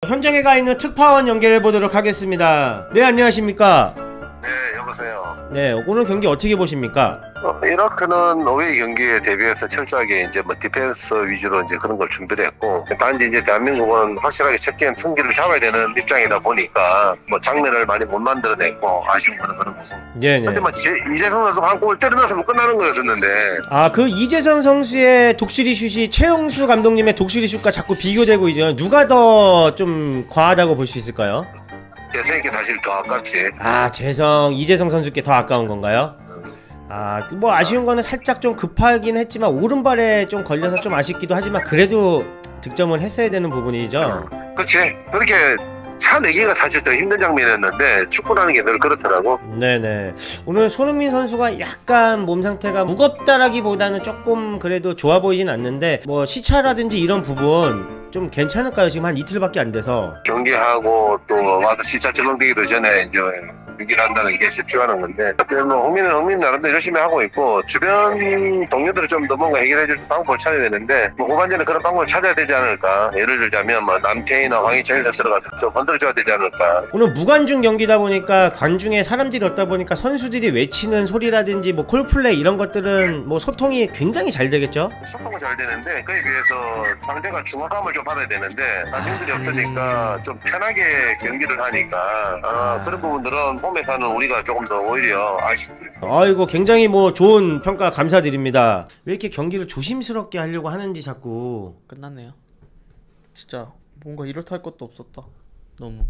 현장에 가 있는 특파원 연결해 보도록 하겠습니다. 네, 안녕하십니까? 네, 여보세요. 네, 오늘 경기 어떻게 보십니까? 이라크는 어웨이 경기에 대비해서 철저하게 이제 뭐 디펜스 위주로 이제 그런 걸 준비를 했고, 단지 이제 대한민국은 확실하게 첫 게임 승기를 잡아야 되는 입장이다 보니까 뭐 장면을 많이 못 만들어냈고 아쉬운 거는 그런 거고. 네네. 근데 뭐 이재성 선수가 한 골을 때려넣었으면 끝나는 거였었는데. 아, 그 이재성 선수의 독수리 슛이 최용수 감독님의 독수리 슛과 자꾸 비교되고 있죠. 누가 더 좀 과하다고 볼 수 있을까요? 재성에게 사실 더 아깝지. 아, 이재성 선수께 더 아까운 건가요? 아, 뭐 아쉬운 거는 살짝 좀 급하긴 했지만 오른발에 좀 걸려서 좀 아쉽기도 하지만 그래도 득점을 했어야 되는 부분이죠. 그렇지. 그렇게 차 4개가 사실 더 힘든 장면이었는데 축구라는 게 늘 그렇더라고. 네네. 오늘 손흥민 선수가 약간 몸 상태가 무겁다라기보다는 조금 그래도 좋아 보이진 않는데 뭐 시차라든지 이런 부분 좀 괜찮을까요? 지금 한 이틀밖에 안 돼서. 경기하고 또 와서 시차 적응되기도 전에 이제 경기를 한다는 게 쉽지 않은 건데, 어쨌든 뭐 흥민 나름대로 열심히 하고 있고 주변 동료들이 좀 더 뭔가 해결해줄 방법을 찾아야 되는데, 뭐 후반전에 그런 방법을 찾아야 되지 않을까. 예를 들자면 뭐 남태희나 황희찬이 들어가서 좀 건드려줘야 되지 않을까. 오늘 무관중 경기다 보니까 관중에 사람들이 없다 보니까 선수들이 외치는 소리라든지 뭐 콜플레이 이런 것들은 뭐 소통이 굉장히 잘 되겠죠? 소통은 잘 되는데 그에 비해서 상대가 중압감을 좀 받아야 되는데 관중들이 없으니까 좀 편하게 경기를 하니까 그런 부분들은 홈에서는 우리가 조금 더 오히려 아쉽죠. 아이고, 굉장히 뭐 좋은 평가 감사드립니다. 왜 이렇게 경기를 조심스럽게 하려고 하는지 자꾸. 끝났네요. 진짜 뭔가 이렇다 할 것도 없었다. 너무.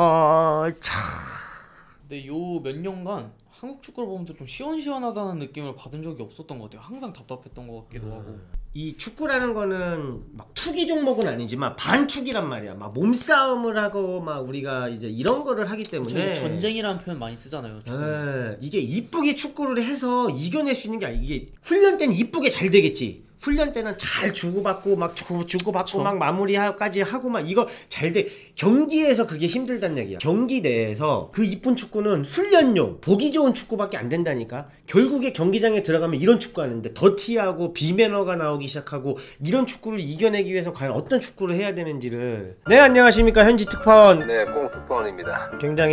참. 근데 요 몇 년간 한국 축구를 보면서 좀 시원시원하다는 느낌을 받은 적이 없었던 것 같아요. 항상 답답했던 것 같기도 하고. 이 축구라는 거는 막 투기 종목은 아니지만 반투기란 말이야. 막 몸싸움을 하고 막 우리가 이제 이런 거를 하기 때문에 전쟁이라는 표현 많이 쓰잖아요. 이게 이쁘게 축구를 해서 이겨낼 수 있는 게 아니야. 이게 훈련 때는 이쁘게 잘 되겠지. 훈련 때는 잘 주고받고 막 주고받고 막 마무리까지 하고 막 이거 잘 돼. 경기에서 그게 힘들단 얘기야. 경기 내에서 그 이쁜 축구는 훈련용 보기 좋은 축구밖에 안 된다니까. 결국에 경기장에 들어가면 이런 축구 하는데 더티하고 비매너가 나오기 시작하고 이런 축구를 이겨내기 위해서 과연 어떤 축구를 해야 되는지를. 네, 안녕하십니까, 현지 특파원. 네, 꽁 특파원입니다. 굉장히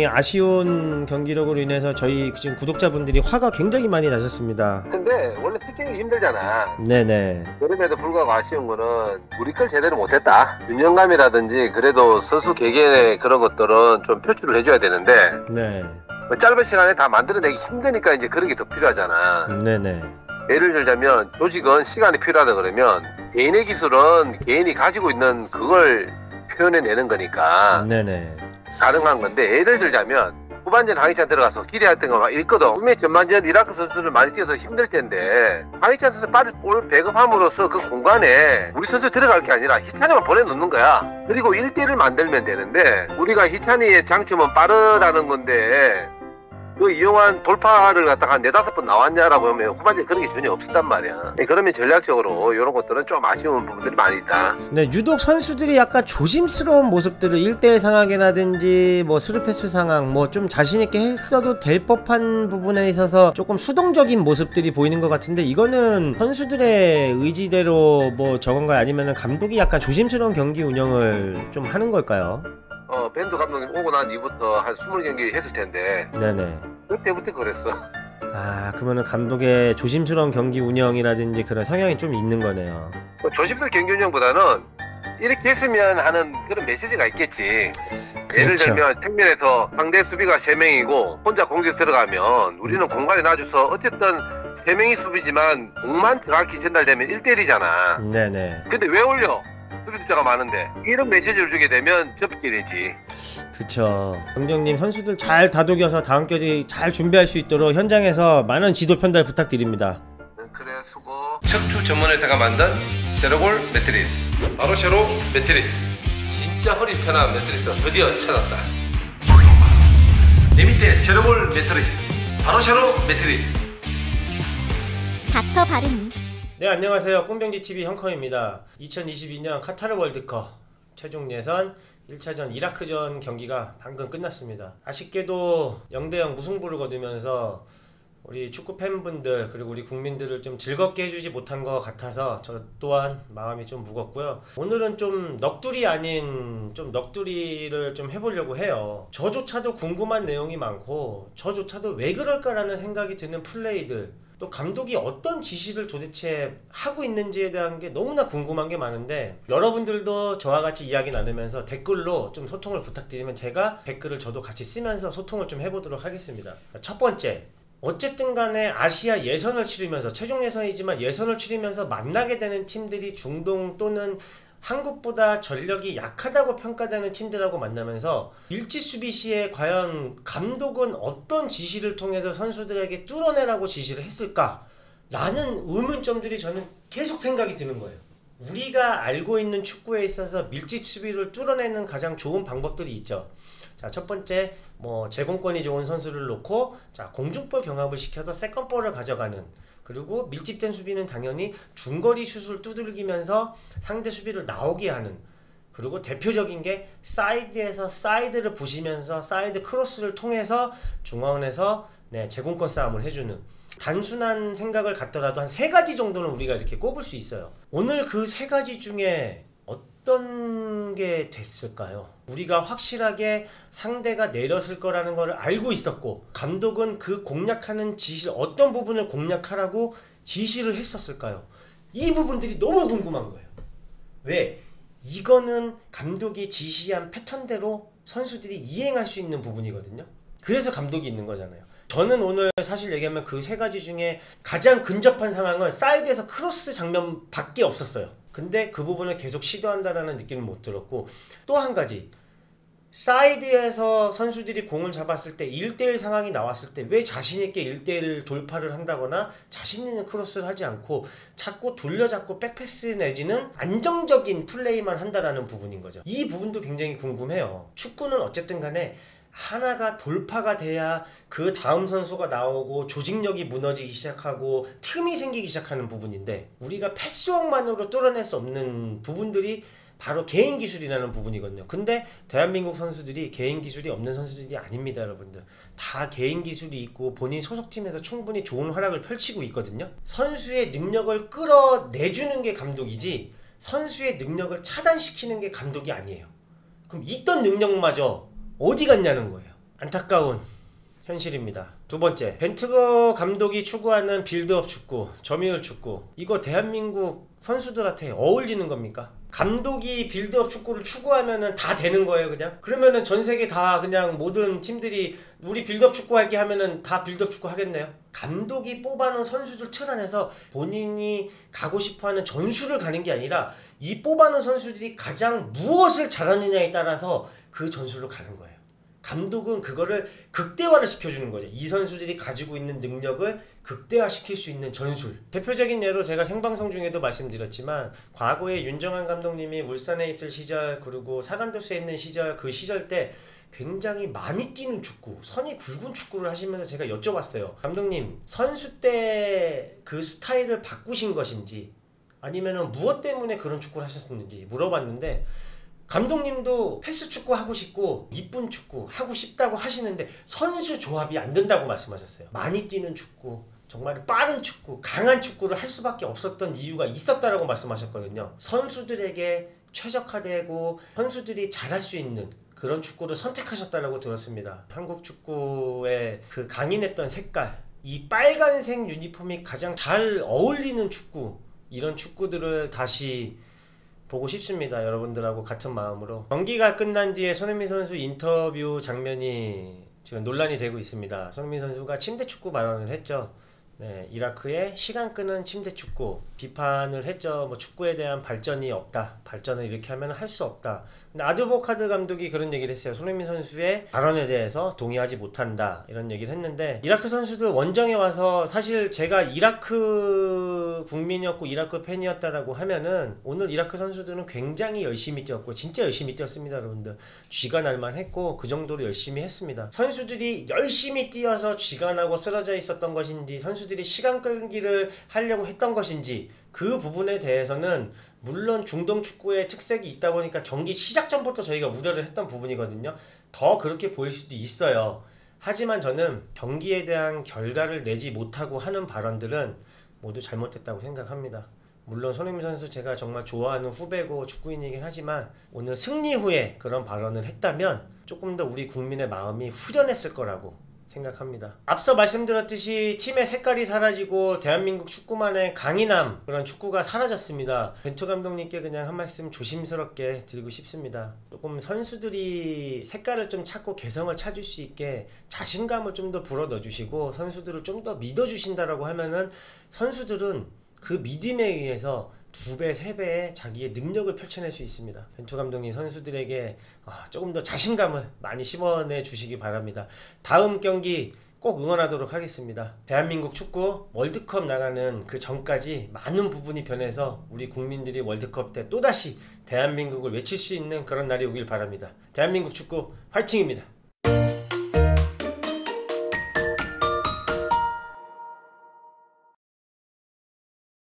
아쉬운 경기력으로 인해서 저희 지금 구독자분들이 화가 굉장히 많이 나셨습니다. 근데 원래 실경이 힘들잖아. 네네. 그럼에도 불구하고 아쉬운 거는 우리 걸 제대로 못했다. 균형감이라든지 그래도 선수 개개인의 그런 것들은 좀 표출을 해줘야 되는데, 네. 뭐 짧은 시간에 다 만들어내기 힘드니까 이제 그런 게 더 필요하잖아. 네네. 예를 들자면 조직은 시간이 필요하다 그러면 개인의 기술은 개인이 가지고 있는 그걸 표현해내는 거니까 네네. 가능한 건데, 예를 들자면 후반전 황희찬 들어가서 기대했던 거 있거든. 분명히 전반전 이라크 선수를 많이 뛰어서 힘들 텐데 황희찬 선수 빠질 볼 배급함으로써 그 공간에 우리 선수 들어갈 게 아니라 희찬이만 보내놓는 거야. 그리고 1대1을 만들면 되는데 우리가 희찬이의 장점은 빠르다는 건데 그 이용한 돌파를 갖다가 한 4-5번 나왔냐라고 하면 후반전에 그런 게 전혀 없었단 말이야. 그러면 전략적으로 이런 것들은 좀 아쉬운 부분들이 많이 있다. 네, 유독 선수들이 약간 조심스러운 모습들을 1대1 상황이라든지 뭐 스루패스 상황 뭐 좀 자신있게 했어도 될 법한 부분에 있어서 조금 수동적인 모습들이 보이는 것 같은데, 이거는 선수들의 의지대로 뭐 저건가요? 아니면 감독이 약간 조심스러운 경기 운영을 좀 하는 걸까요? 벤투 감독님 오고 난 이후부터 한 20경기 했을 텐데 네네. 그때부터 그랬어. 아, 그러면은 감독의 조심스러운 경기 운영이라든지 그런 성향이 좀 있는 거네요. 조심스러운 경기 운영보다는 이렇게 했으면 하는 그런 메시지가 있겠지. 그렇죠. 예를 들면 측면에서 상대 수비가 3명이고 혼자 공격에서 들어가면 우리는 공간에 놔줘서 어쨌든 3명이 수비지만 공만 정확히 전달되면 1대1이잖아. 네네. 근데 왜 올려? 수비 숫자가 많은데. 이런 메시지를 주게 되면 접게 되지. 그쵸. 경정님, 선수들 잘 다독여서 다음 경기 잘 준비할 수 있도록 현장에서 많은 지도 편달 부탁드립니다. 그래, 수고. 척추 전문 회사가 만든 쉐로골 매트리스, 바로 쉐로 매트리스. 진짜 허리 편한 매트리스 드디어 찾았다. 내 밑에 쉐로골 매트리스, 바로 쉐로 매트리스. 닥터 바르니. 네, 안녕하세요. 꽁병지TV 형컴입니다. 2022년 카타르 월드컵 최종 예선 1차전 이라크전 경기가 방금 끝났습니다. 아쉽게도 0대0 무승부를 거두면서 우리 축구 팬분들 그리고 우리 국민들을 좀 즐겁게 해주지 못한 것 같아서 저 또한 마음이 좀 무겁고요. 오늘은 좀 넋두리 아닌 좀 넋두리를 좀 해보려고 해요. 저조차도 궁금한 내용이 많고 저조차도 왜 그럴까라는 생각이 드는 플레이들, 또 감독이 어떤 지시를 도대체 하고 있는지에 대한 게 너무나 궁금한 게 많은데, 여러분들도 저와 같이 이야기 나누면서 댓글로 좀 소통을 부탁드리면 제가 댓글을 저도 같이 쓰면서 소통을 좀 해보도록 하겠습니다. 첫 번째, 어쨌든 간에 아시아 예선을 치르면서, 최종 예선이지만 예선을 치르면서 만나게 되는 팀들이 중동 또는 한국보다 전력이 약하다고 평가되는 팀들하고 만나면서 밀집 수비 시에 과연 감독은 어떤 지시를 통해서 선수들에게 뚫어내라고 지시를 했을까? 라는 의문점들이 저는 계속 생각이 드는 거예요. 우리가 알고 있는 축구에 있어서 밀집 수비를 뚫어내는 가장 좋은 방법들이 있죠. 자, 첫 번째, 제공권이 좋은 선수를 놓고 공중볼 경합을 시켜서 세컨볼을 가져가는, 그리고 밀집된 수비는 당연히 중거리 슛을 두들기면서 상대 수비를 나오게 하는, 그리고 대표적인 게 사이드에서 사이드를 부시면서 사이드 크로스를 통해서 중원에서 제공권 싸움을 해주는, 단순한 생각을 갖더라도 한 3가지 정도는 우리가 이렇게 꼽을 수 있어요. 오늘 그 3가지 중에 어떤 게 됐을까요? 우리가 확실하게 상대가 내렸을 거라는 걸 알고 있었고, 감독은 그 공략하는 지시, 어떤 부분을 공략하라고 지시를 했었을까요? 이 부분들이 너무 궁금한 거예요. 왜? 이거는 감독이 지시한 패턴대로 선수들이 이행할 수 있는 부분이거든요. 그래서 감독이 있는 거잖아요. 저는 오늘 사실 얘기하면 그 3가지 중에 가장 근접한 상황은 사이드에서 크로스 장면밖에 없었어요. 근데 그 부분을 계속 시도한다는 느낌을 못 들었고, 또 한 가지, 사이드에서 선수들이 공을 잡았을 때 1대1 상황이 나왔을 때 왜 자신있게 1대1 돌파를 한다거나 자신있는 크로스를 하지 않고 자꾸 돌려잡고 백패스 내지는 안정적인 플레이만 한다라는 부분인 거죠. 이 부분도 굉장히 궁금해요. 축구는 어쨌든 간에 하나가 돌파가 돼야 그 다음 선수가 나오고 조직력이 무너지기 시작하고 틈이 생기기 시작하는 부분인데, 우리가 패스웍만으로 뚫어낼 수 없는 부분들이 바로 개인 기술이라는 부분이거든요. 근데 대한민국 선수들이 개인 기술이 없는 선수들이 아닙니다, 여러분들. 다 개인 기술이 있고 본인 소속팀에서 충분히 좋은 활약을 펼치고 있거든요. 선수의 능력을 끌어내주는 게 감독이지 선수의 능력을 차단시키는 게 감독이 아니에요. 그럼 있던 능력마저 어디 갔냐는 거예요. 안타까운 현실입니다. 두 번째, 벤투거 감독이 추구하는 빌드업 축구, 점유율 축구, 이거 대한민국 선수들한테 어울리는 겁니까? 감독이 빌드업 축구를 추구하면은 다 되는 거예요, 그냥? 그러면은 전 세계 다 그냥 모든 팀들이 우리 빌드업 축구 할게 하면은 다 빌드업 축구 하겠네요? 감독이 뽑아놓은 선수들 틀 안에서 본인이 가고 싶어하는 전술을 가는 게 아니라 이 뽑아놓은 선수들이 가장 무엇을 잘하느냐에 따라서 그 전술로 가는 거예요. 감독은 그거를 극대화를 시켜주는 거죠. 이 선수들이 가지고 있는 능력을 극대화시킬 수 있는 전술. 대표적인 예로 제가 생방송 중에도 말씀드렸지만, 과거에 윤정한 감독님이 울산에 있을 시절, 그리고 사간도스에 있는 시절, 그 시절 때 굉장히 많이 뛰는 축구, 선이 굵은 축구를 하시면서 제가 여쭤봤어요. 감독님, 선수 때 그 스타일을 바꾸신 것인지 아니면은 무엇 때문에 그런 축구를 하셨는지 물어봤는데, 감독님도 패스 축구 하고 싶고 이쁜 축구 하고 싶다고 하시는데 선수 조합이 안 된다고 말씀하셨어요. 많이 뛰는 축구, 정말 빠른 축구, 강한 축구를 할 수밖에 없었던 이유가 있었다라고 말씀하셨거든요. 선수들에게 최적화되고 선수들이 잘할 수 있는 그런 축구를 선택하셨다라고 들었습니다. 한국 축구의 그 강인했던 색깔, 이 빨간색 유니폼이 가장 잘 어울리는 축구, 이런 축구들을 다시 보고 싶습니다. 여러분들하고 같은 마음으로. 경기가 끝난 뒤에 손흥민 선수 인터뷰 장면이 지금 논란이 되고 있습니다. 손흥민 선수가 침대축구 발언을 했죠. 이라크의 시간 끄는 침대축구 비판을 했죠. 축구에 대한 발전이 없다, 발전을 이렇게 하면 할 수 없다. 근데 아드보카드 감독이 그런 얘기를 했어요. 손흥민 선수의 발언에 대해서 동의하지 못한다, 이런 얘기를 했는데, 이라크 선수들 원정에 와서, 사실 제가 이라크 국민이었고 이라크 팬이었다라고 하면은 오늘 이라크 선수들은 굉장히 열심히 뛰었고 진짜 열심히 뛰었습니다. 여러분들 쥐가 날만 했고 그 정도로 열심히 했습니다. 선수들이 열심히 뛰어서 쥐가 나고 쓰러져 있었던 것인지, 선수들이 시간 끌기를 하려고 했던 것인지, 그 부분에 대해서는 물론 중동 축구의 특색이 있다 보니까 경기 시작 전부터 저희가 우려를 했던 부분이거든요. 더 그렇게 보일 수도 있어요. 하지만 저는 경기에 대한 결과를 내지 못하고 하는 발언들은 모두 잘못됐다고 생각합니다. 물론 손흥민 선수 제가 정말 좋아하는 후배고 축구인이긴 하지만 오늘 승리 후에 그런 발언을 했다면 조금 더 우리 국민의 마음이 후련했을 거라고 생각합니다. 앞서 말씀드렸듯이 팀의 색깔이 사라지고 대한민국 축구만의 강인함, 그런 축구가 사라졌습니다. 벤투 감독님께 그냥 한 말씀 조심스럽게 드리고 싶습니다. 조금 선수들이 색깔을 좀 찾고 개성을 찾을 수 있게 자신감을 좀 더 불어넣어 주시고 선수들을 좀 더 믿어주신다라고 하면은 선수들은 그 믿음에 의해서 2배, 3배의 자기의 능력을 펼쳐낼 수 있습니다. 벤투 감독이 선수들에게 조금 더 자신감을 많이 심어내 주시기 바랍니다. 다음 경기 꼭 응원하도록 하겠습니다. 대한민국 축구 월드컵 나가는 그 전까지 많은 부분이 변해서 우리 국민들이 월드컵 때 또다시 대한민국을 외칠 수 있는 그런 날이 오길 바랍니다. 대한민국 축구 화이팅입니다.